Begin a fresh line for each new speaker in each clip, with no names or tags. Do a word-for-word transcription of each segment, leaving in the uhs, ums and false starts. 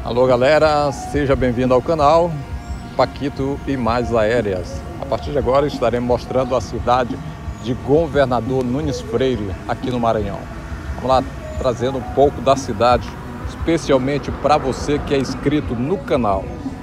Alô galera, seja bem-vindo ao canal Paquito Imagens Aéreas. A partir de agora estaremos mostrando a cidade de Governador Nunes Freire, aqui no Maranhão. Vamos lá, trazendo um pouco da cidade, especialmente para você que é inscrito no canal.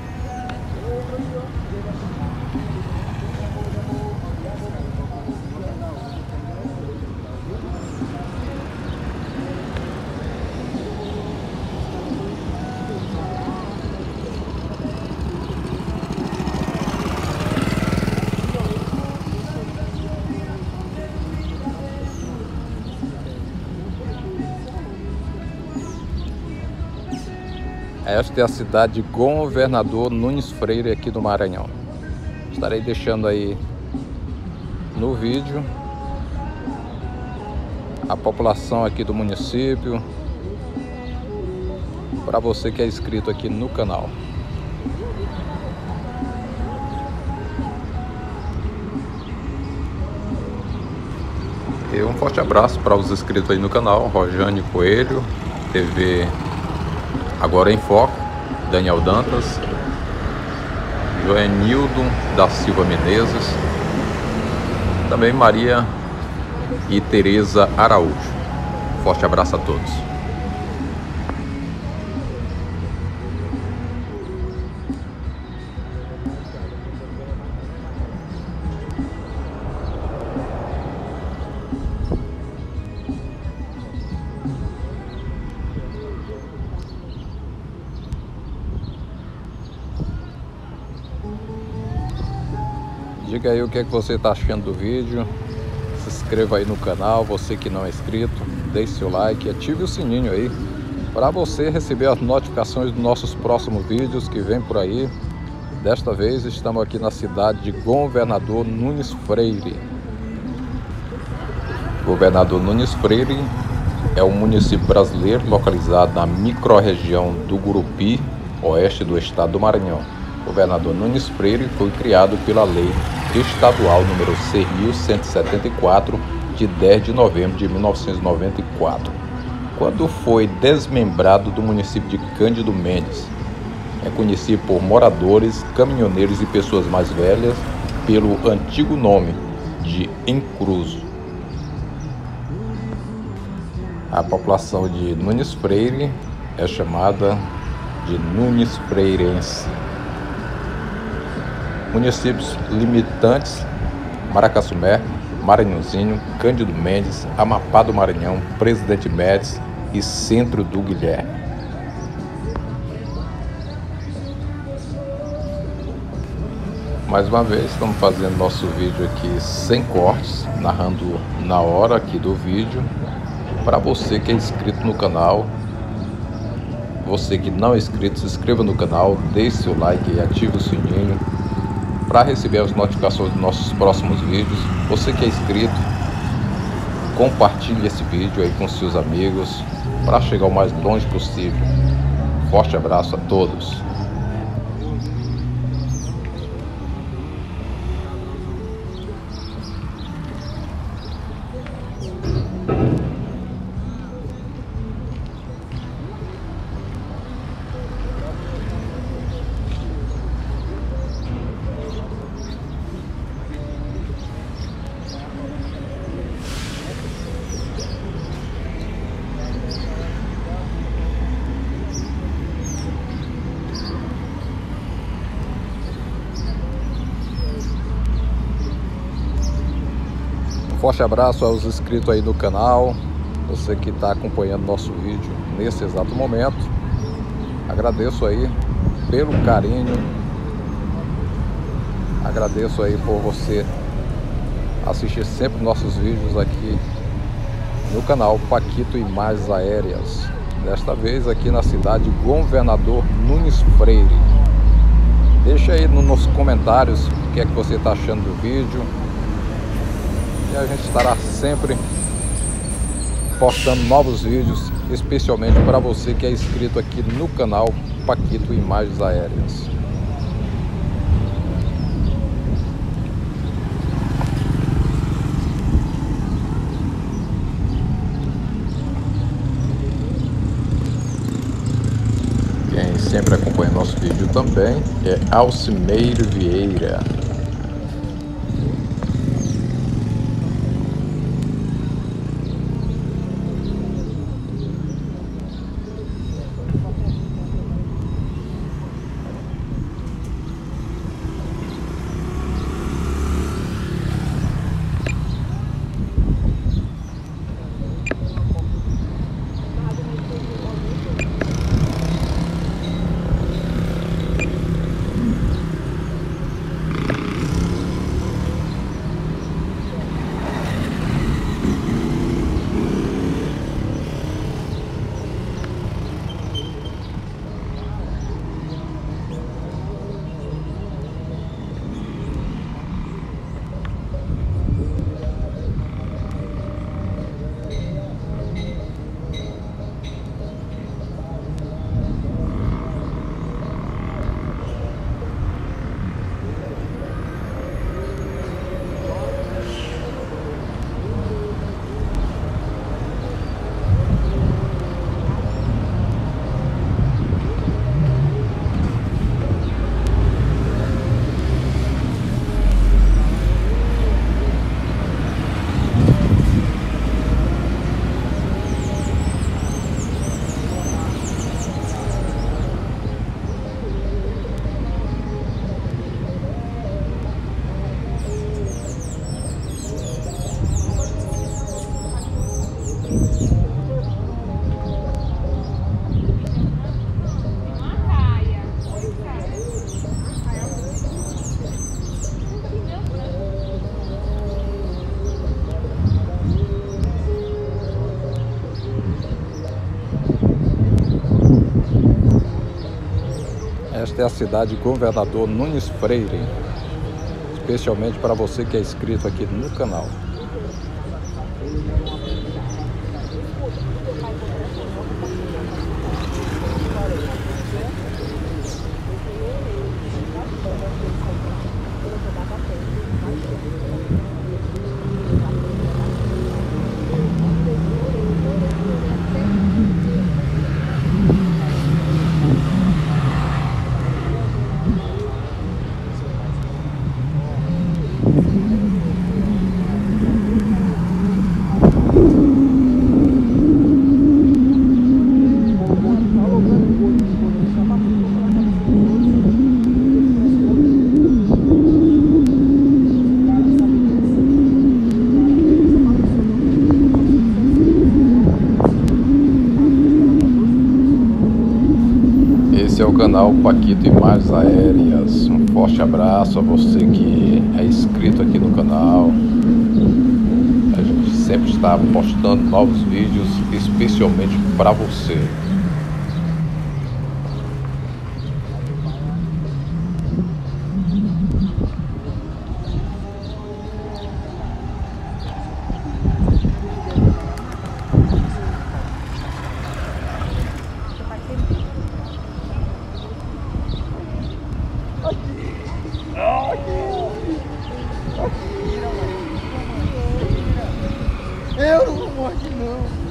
Esta é a cidade de Governador Nunes Freire, aqui do Maranhão. Estarei deixando aí no vídeo a população aqui do município, para você que é inscrito aqui no canal. E um forte abraço para os inscritos aí no canal. Rojane Coelho, T V Agora em Foco, Daniel Dantas, Joenildo da Silva Menezes, também Maria e Tereza Araújo. Forte abraço a todos. Diga aí o que é que você está achando do vídeo. Se inscreva aí no canal, você que não é inscrito, deixe seu like e ative o sininho aí para você receber as notificações dos nossos próximos vídeos que vem por aí. Desta vez estamos aqui na cidade de Governador Nunes Freire. Governador Nunes Freire é um município brasileiro localizado na microrregião do Gurupi, oeste do estado do Maranhão. Governador Nunes Freire foi criado pela Lei Estadual número seis mil cento e setenta e quatro, de dez de novembro de mil novecentos e noventa e quatro, quando foi desmembrado do município de Cândido Mendes. É conhecido por moradores, caminhoneiros e pessoas mais velhas pelo antigo nome de Encruzo. A população de Nunes Freire é chamada de Nunes Freirense. Municípios limitantes: Maracassumé, Maranhãozinho, Cândido Mendes, Amapá do Maranhão, Presidente Médici e Centro do Guilherme. Mais uma vez estamos fazendo nosso vídeo aqui sem cortes, narrando na hora aqui do vídeo. Para você que é inscrito no canal, você que não é inscrito, se inscreva no canal, deixe seu like e ative o sininho para receber as notificações dos nossos próximos vídeos. Você que é inscrito, compartilhe esse vídeo aí com seus amigos para chegar o mais longe possível. Forte abraço a todos. Forte abraço aos inscritos aí no canal, você que está acompanhando nosso vídeo nesse exato momento. Agradeço aí pelo carinho, agradeço aí por você assistir sempre nossos vídeos aqui no canal Paquito Imagens Aéreas. Desta vez aqui na cidade de Governador Nunes Freire. Deixa aí nos comentários o que é que você está achando do vídeo. E a gente estará sempre postando novos vídeos, especialmente para você que é inscrito aqui no canal Paquito Imagens Aéreas. sempre acompanha nosso vídeo também é Alcimeiro Vieira. Esta é a cidade Governador Nunes Freire, especialmente para você que é inscrito aqui no canal. Esse é o canal Paquito Imagens Aéreas. Um forte abraço a você que é inscrito aqui no canal. A gente sempre está postando novos vídeos especialmente para você.
Eu não vou morrer não.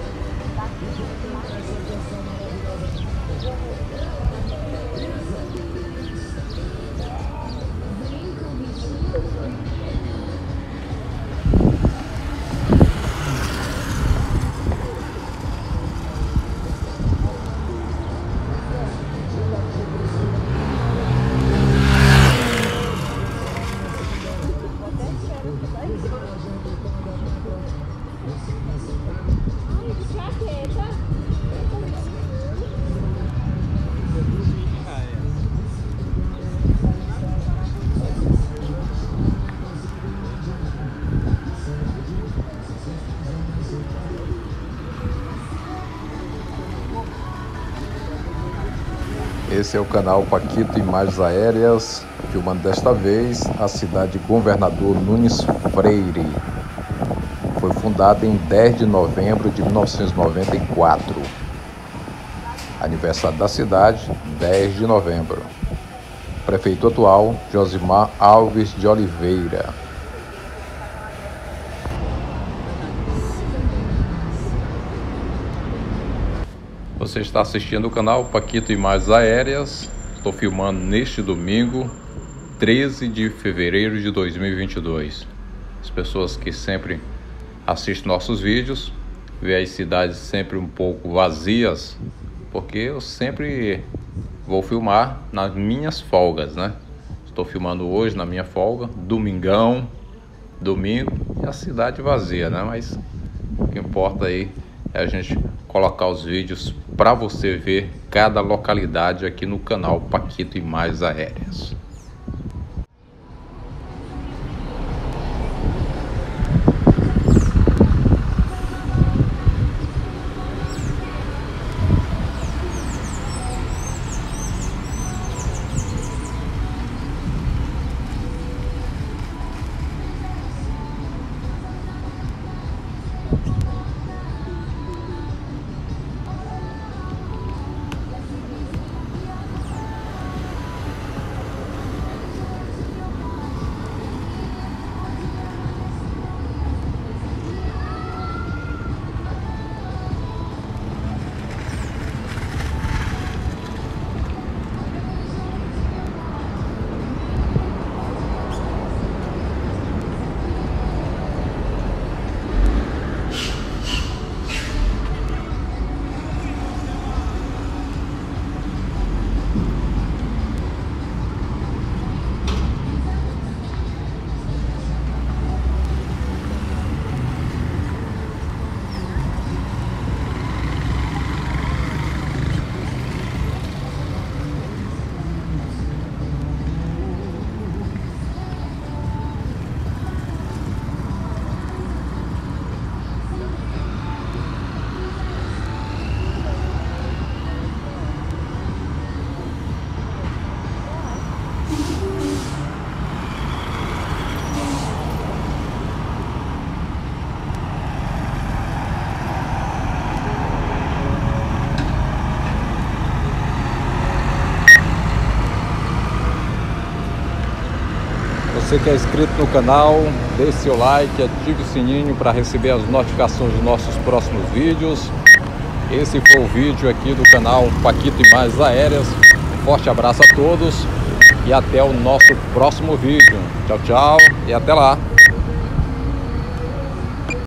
Esse é o canal Paquito Imagens Aéreas, filmando desta vez a cidade Governador Nunes Freire. Foi fundada em dez de novembro de mil novecentos e noventa e quatro. Aniversário da cidade, dez de novembro. Prefeito atual, Josimar Alves de Oliveira. Você está assistindo o canal Paquito Imagens Aéreas. Estou filmando neste domingo, treze de fevereiro de dois mil e vinte e dois. As pessoas que sempre assistem nossos vídeos vê as cidades sempre um pouco vazias, porque eu sempre vou filmar nas minhas folgas, né? Estou filmando hoje na minha folga, domingão, domingo, e a cidade vazia, né? Mas o que importa aí é a gente colocar os vídeos para você ver cada localidade aqui no canal Paquito Imagens Aéreas. Você que é inscrito no canal, deixe seu like, ative o sininho para receber as notificações dos nossos próximos vídeos. Esse foi o vídeo aqui do canal Paquito Imagens Aéreas. Um forte abraço a todos e até o nosso próximo vídeo. Tchau, tchau e até lá!